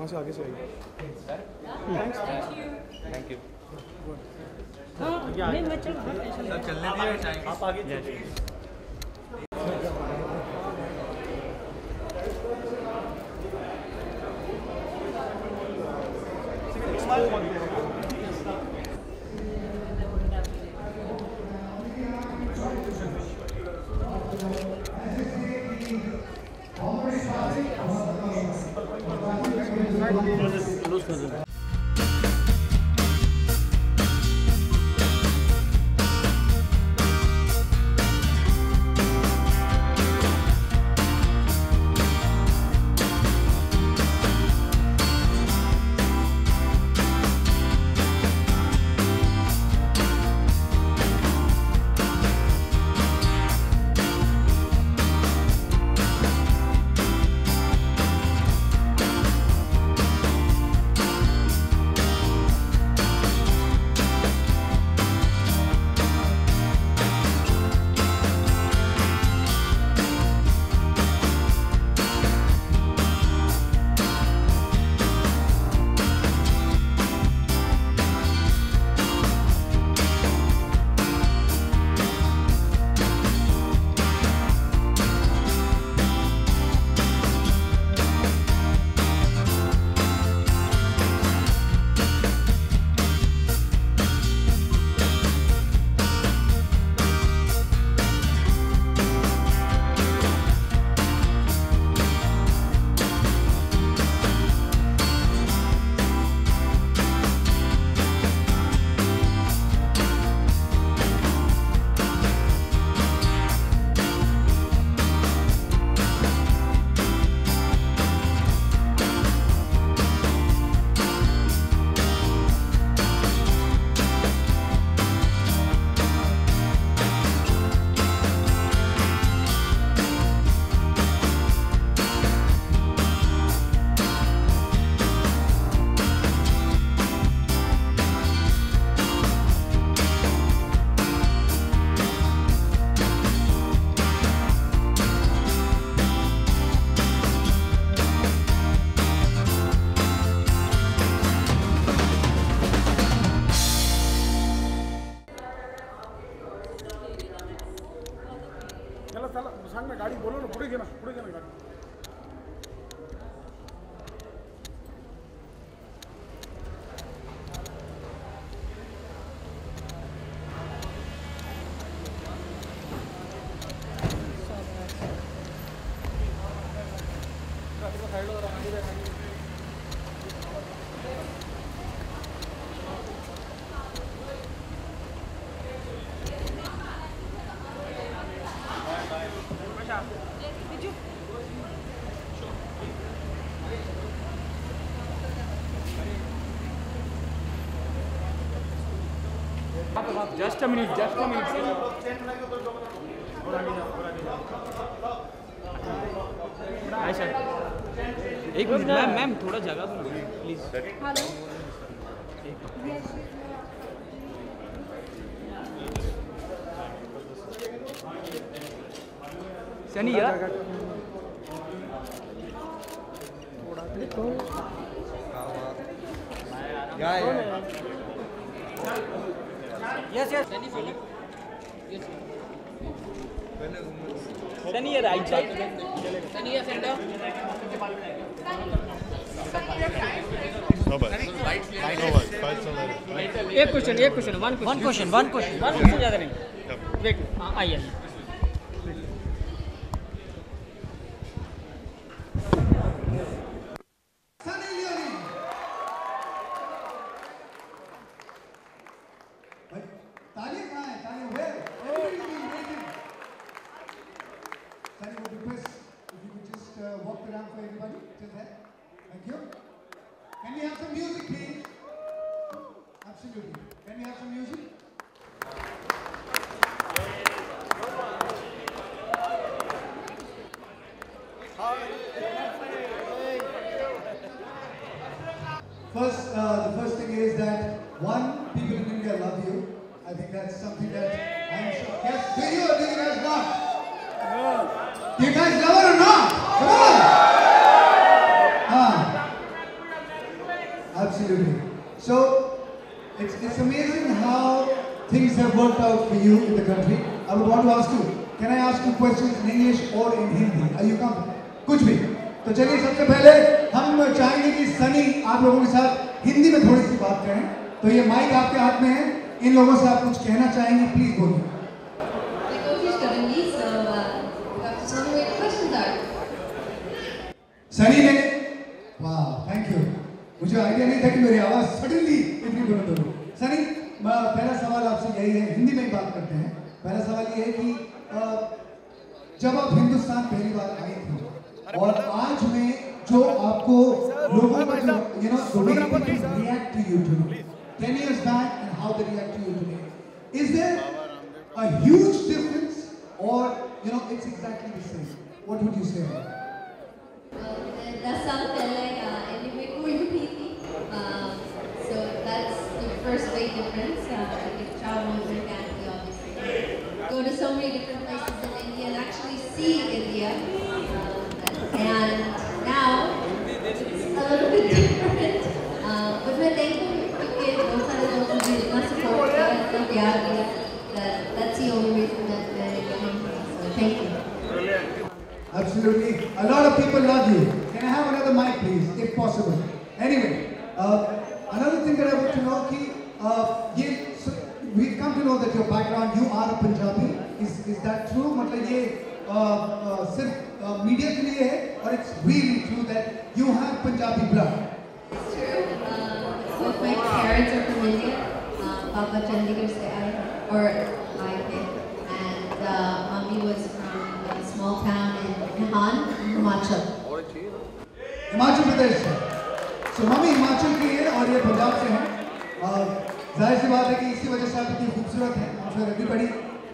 वहाँ से आगे से आइए। Thank you. मैं चलने दिए टाइम। आप आगे चलिए। चला सांग ना, गाडी बोलव ना, पुढे घे ना गाडी. Just a minute. Hi sir, एक मिनट मैम थोड़ा जगह दो प्लीज. हेलो. सनी यार Yes. Sunny, right side. Sunny, center. No bus. एक क्वेश्चन one question ज़्यादा नहीं. Wait, आइए. Walk around for everybody. Just that. Thank you. Can we have some music, please? Absolutely. Can we have some music? First, the first thing is that people in India love you. I think that's something that I'm sure. Yes, do you or do you guys not? Do you guys love her or not? Come on! everything. So it's amazing how things have worked out for you in the country. I would want to ask you, can I ask you questions in English or in Hindi? Are you comfortable? कुछ भी. तो चलिए सबसे पहले हम चाहेंगे कि सनी आप लोगों के साथ हिंदी में थोड़ी सी बात करें. तो ये माइक आपके हाथ में है. इन लोगों से आप कुछ कहना चाहेंगे, प्लीज बोलिए. सनी ने वाह थैंक यू. मुझे आइडिया नहीं था कि मेरी आवाज सडनली इतनी बुलंद हो. सनी पहला सवाल आपसे यही है, हिंदी में ही बात करते हैं. पहला सवाल ये है कि जब आप हिंदुस्तान पहली बार आए थे और आज में जो आपको लोगों का जो react to you today, 10 years back and how they react to you today, is there a huge difference or it's exactly the same? What would you say? 10 साल पहले इंडिया में कोई भी थी, so that's the first big difference. I think travel with your family, obviously, go to so many different places in India and actually see India, and now it's a little bit different. But मैं thankful क्योंकि बहुत सारे लोग मुझे इतना support किया, इतना प्यार दिया, that's the only reason that मैं यहाँ हूँ. So thank you. Absolutely. A lot of people love you. Can I have another mic, please, if possible? Anyway, another thing that I want to know so we've come to know that your background, you are a Punjabi. Is that true? मतलब ये सिर्फ media के लिए है, or it's really true that you have Punjabi blood? It's true. Both my parents are from India. Papa Chandigarh se aaye the, and mommy was from a small town in Nahan, Himachal. Himachal Pradesh से. So mummy Himachal की है और ये पंजाब से हैं. जाहिर सी बात है कि इसी वजह से आप इतनी खूबसूरत हैं. I'm sure everybody.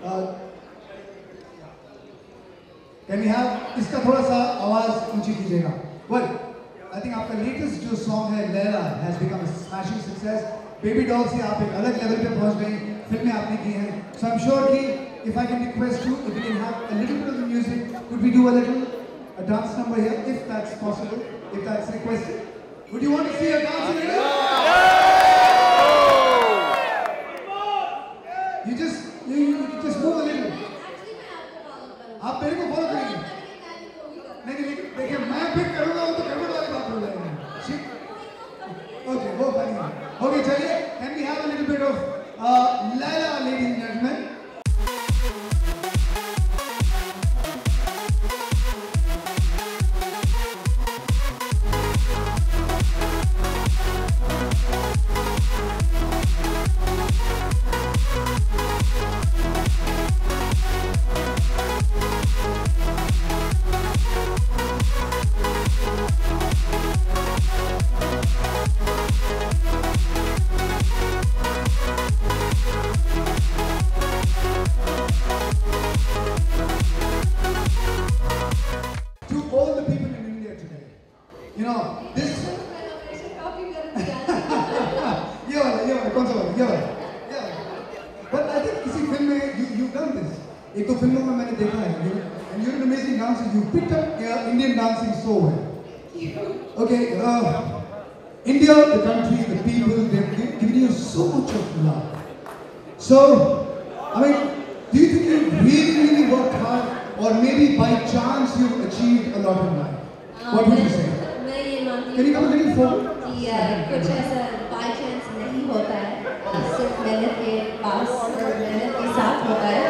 Can we have इसका थोड़ा सा आवाज ऊंची कीजिएगा. Well, I think आपका latest जो song है Laila has become a smashing success. Baby doll से आप एक अलग level पे पहुंच गई. फिल्में आपने की हैं. So I'm sure कि if I can request you, if we can have a little bit of the music, could we do a dance number here, if that's possible, if that's requested? Would you want to see a dance in here? You just move a little. आप मेरे को follow करेंगे? नहीं देखिए मैं pick करूँगा वो तो गड़बड़ वाली बात हो जाएगी. Okay, वो fine. Okay, चलिए. Can we have a little bit of Laila, ladies and gentlemen? एक तो फिल्मों में मैंने देखा है, and you're an amazing dancer. You picked up Indian dancing so well. Okay, India, the country, the people, they've given you so much of love. So, I mean, do you think you really worked hard, or maybe by chance you've achieved a lot in life? What would you say? मैं ये मानती हूँ Can you come a little forward? कि कुछ ऐसा by chance नहीं होता है, सिर्फ मेहनत के पास और मेहनत के साथ होता है.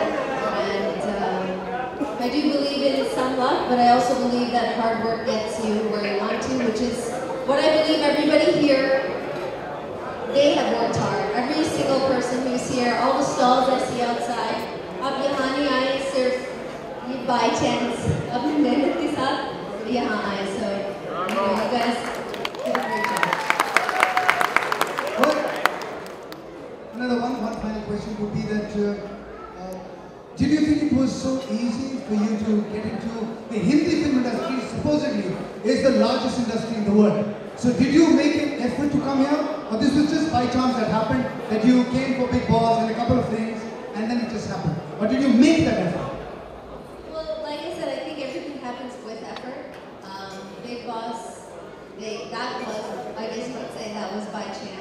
I do believe in some luck, but I also believe that hard work gets you where you want to, which is what I believe everybody here, they have worked hard. Every single person who's here, all the stalls I see outside, ab yahan nahi aaye sirf ye by chance, ab mehnat ke saath yahan aaye. So, you guys did a great job. Well, another one final question would be that did you think it was so easy for you to get into the Hindi film industry? Supposedly is the largest industry in the world. So did you make an effort to come here, or this was just by chance that happened, that you came for Bigg Boss and a couple of things and then it just happened? Or did you make that effort? Well, like I said, I think everything happens with effort. Bigg Boss, that was, I guess you could say that was by chance.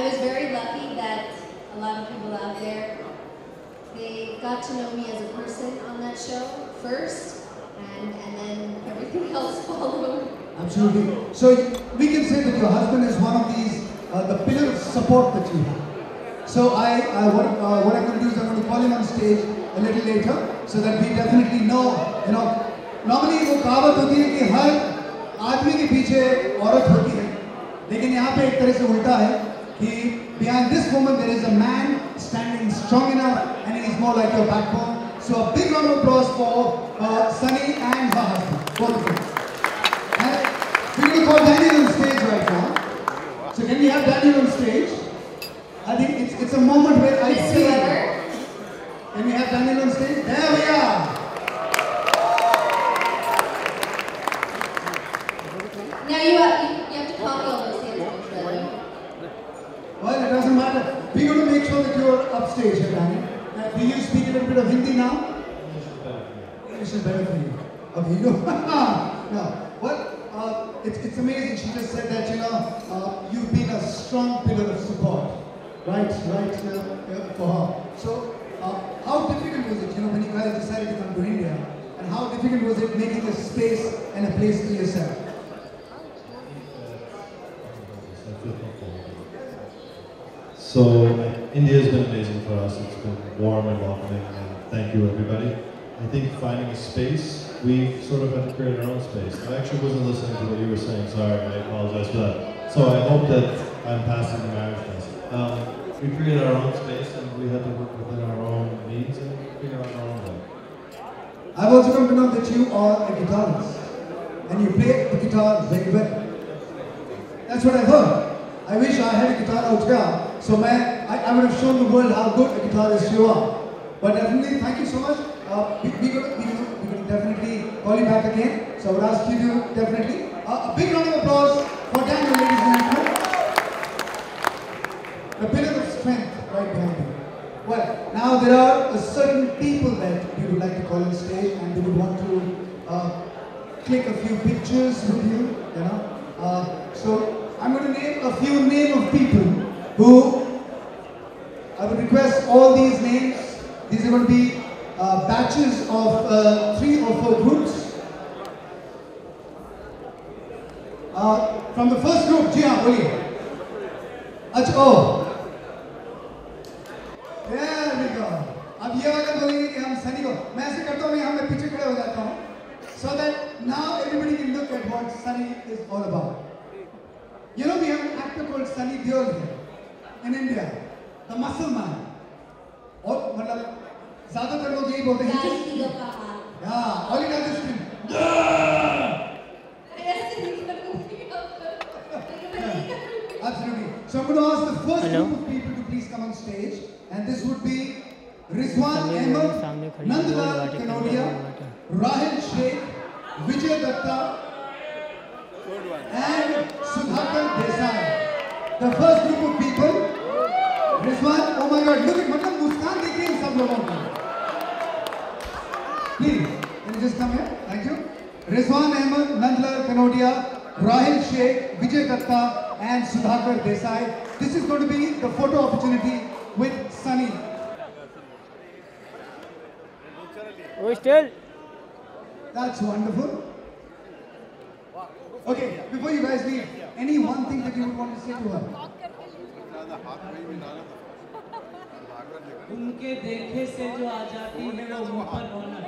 was very lucky that a lot of people out there, they got to know me as a person on that show first, and then everything else followed. Absolutely. So we can say that your husband is one of these, the pillar of support that you have. So what I'm going to do is I'm going to call him on stage a little later, so that we definitely know, normally वो कहावत होती है कि हर आदमी के पीछे औरत होती है, लेकिन यहाँ पे एक तरह से उल्टा है कि behind this woman there is a man standing strong enough and he is more like your backbone. So a big round of applause for Sunny and her husband, both of them. And we're going to call Daniel on stage right now. So can we have Daniel on stage? I think it's a moment where I Mr. see. Weber. Can we have Daniel on stage? There we are. Now you have to copy all those things, Brother. Well, it doesn't matter. We're going to make sure that you're upstage here, Daniel. Do you speak a little bit of Hindi now? English is better for you. Okay, you know. No. Well, it's amazing. She just said that, you've been a strong pillar of support. Right, for her. So, how difficult was it, when you guys decided to come to India? And how difficult was it making a space and a place for yourself? So, India has been amazing for us. It's been warm and welcoming, and thank you, everybody. I think finding a space, we sort of had to create our own space. I actually wasn't listening to what you were saying, sorry, I apologize for that. So I hope that I'm passing the marriage test. We created our own space and we had to work within our own needs and figure out our own way. I've also come to know that you are a guitarist and you play the guitar very well. That's what I've heard. I wish I had a guitar out here, so I would have shown the world how good a guitarist you are. But definitely, thank you so much. We're going to definitely call you back again. So I would ask you to definitely, a big round of applause for Daniel, ladies and gentlemen. The pillar of strength right behind you. Well, now there are certain people that we would like to call on stage and we would want to click a few pictures with you, So I'm going to name a few names of people who I would request all these names. These are going to be batches of 3 or 4 groups. From the first group, जी हाँ बोलिए. अच्छा There we go. अब ये वाला बोलेंगे कि हम सनी को, मैं ऐसे करता हूँ, मैं पीछे खड़े हो जाता हूँ, so that now everybody can look at what Sunny is all about. We have an actor called Sunny Deol here in India, the Muscle Man. और मतलब ज़्यादातर लोग यही बोलते हैं. Yeah, all he does is scream. Absolutely. So I'm going to ask the first group of people to please come on stage, and this would be Rizwan Ahmed, Nandlal Kanodia, Rahil Sheikh, Vijay Datta, and Sudhakar Desai. The first group of people, Rizwan, oh my God, look at, मतलब मुस्कान देखिए इन सब लोगों को. Please, can you just come here? Thank you. Rizwan Ahmed, Nandlal Kanodia, Rahil Sheikh, Vijay Datta, and Sudhakar Desai. This is going to be the photo opportunity with Sunny. Oh, still. That's wonderful. Okay, before you guys leave, any one thing that you would want to say to her? उनके देखे से जो आ जाती है वो मुंह पर रौनक.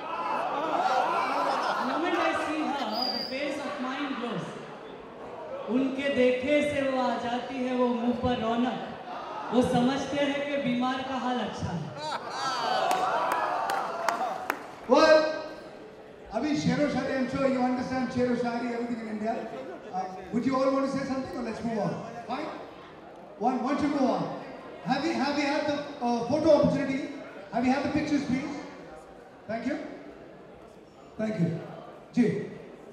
The moment I see her, the face of mine glows. उनके देखे से वो आ जाती है वो मुंह पर रौनक. वो समझते हैं कि बीमार का हाल अच्छा है. Well, Abhi Shero Shari, I'm sure you understand Shero Shari, everything in India. Would you all want to say something or let's move on? Fine? Once you go on. Have we had the photo opportunity? Have you had the pictures, please? Thank you. Thank you. Ji.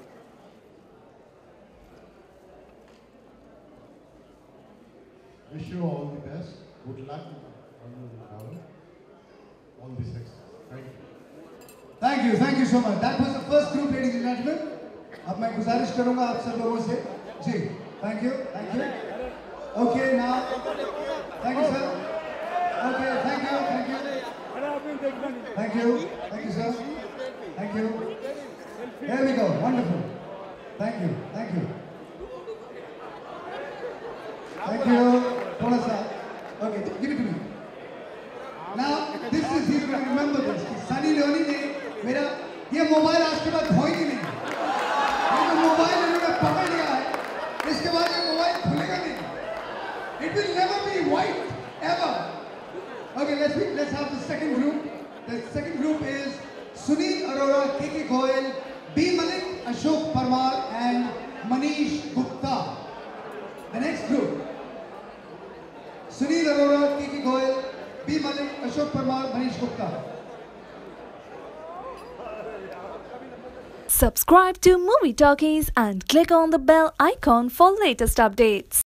Wish you all the best. Good luck on all the success. Thank you. Thank you so much. That was the first group, ladies and gentlemen. अब मैं गुजारिश करूंगा आप सब लोगों से. जी. Thank you. Okay, now. Thank you, sir. Okay, thank you. Thank you, sir. Thank you. Here we go. Wonderful. Thank you. Thank you. Thank you. Thoda sa. Okay, give it to me. Now, this is, you're going to remember this. Sunny Leone ने मेरा ये mobile आज के बाद धोएंगे नहीं. ये जो mobile इन्होंने पकड़ लिया है, इसके बाद ये मोबाइल खुलेगा नहीं. It will never be white ever. Okay, let's have the second group. The second group is Sunil Arora, KK Goyal, B. Malik, Ashok Parmar, and Manish Gupta. The next group. Sunil Arora, KK Goyal, B. Malik, Ashok Parmar, Manish Gupta. Subscribe to Movie Talkies and click on the bell icon for latest updates.